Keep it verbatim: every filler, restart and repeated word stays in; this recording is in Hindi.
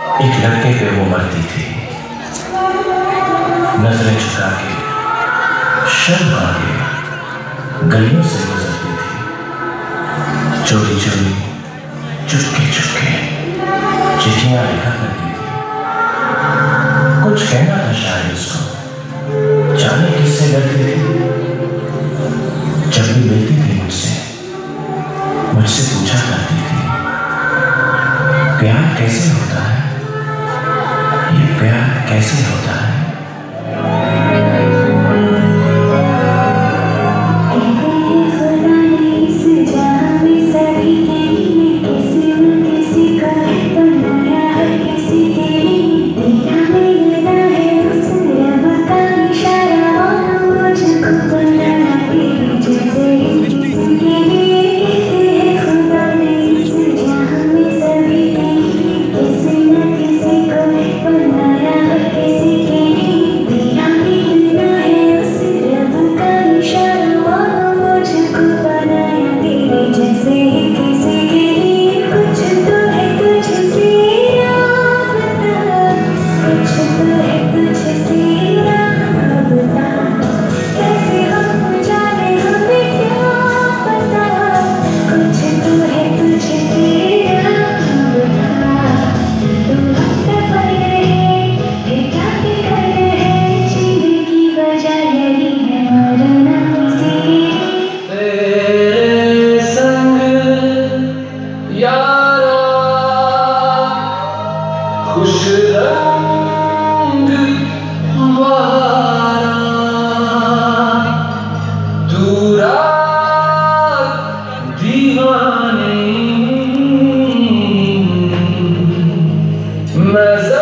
एक लड़के पे वो मरती थी, नजरें झुका के शर्मा के गलियों से गुजरती थी, चोरी चोरी चुपके चुपके चिट्ठियां लिखा करती थी। कुछ कहना था शायद उसको, जाने किससे डरती थी। जब भी मिलती थी मुझसे मुझसे पूछा करती थी, प्यार कैसे होता है, ये प्यार कैसे होता है। खुश रंग बहारा दूरा दीवानी मैं